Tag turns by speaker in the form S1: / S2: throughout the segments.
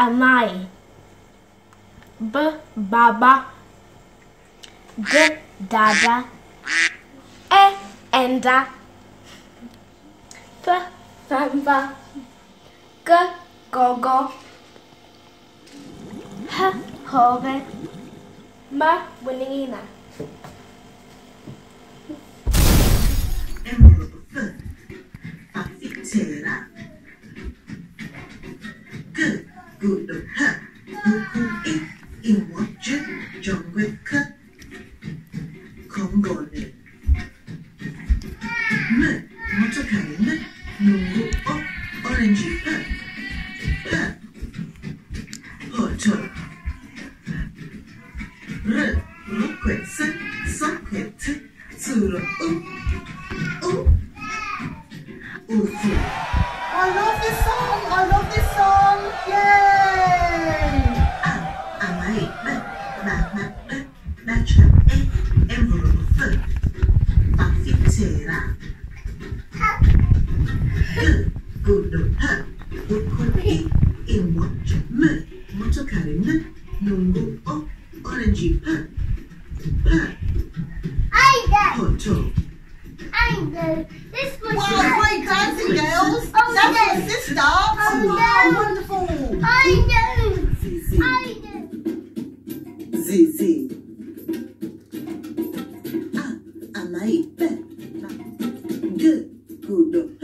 S1: amai. B baba. D dada. E enda. F famba. G gogo. H hove. Ma winingina.
S2: Afitera. Good, good, ha. Uku in watch John with cut. Congo. M, motocarina. Nungu o orange ha. Ha. Hoto. R, roquet, socket. Suro u. Ufu.
S3: I love this song! I love this song! Yay!
S2: Envelope. Afitera. Good. Ha. Ukui. In watch. M. Motocarina. Nungu o. Orange. Ha. Ha. Hoto.
S4: I know. This was
S3: Wow, great dancing, girls!
S4: Oh,
S3: That's
S4: no.
S3: your sister!
S4: Oh,
S3: wow,
S4: no.
S3: wonderful!
S4: I know.
S2: Zizi.
S4: I know.
S2: Zizi. Amaipe. Good.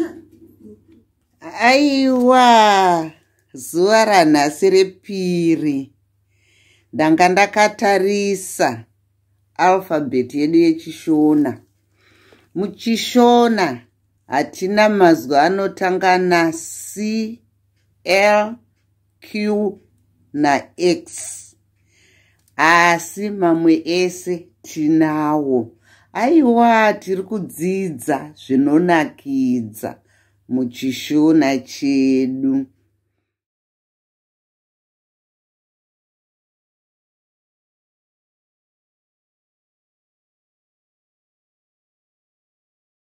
S5: Aiwa, zuva ranhasi repiri. Ndanga ndakatarisa alfabeti yedu yechishona. Muchishona hatina mazwi anotanga na C, L, Q na X. Asi mamwe ese tinawo. Aiwa, tiri kudzidza zvinonakidza muchishona chedu.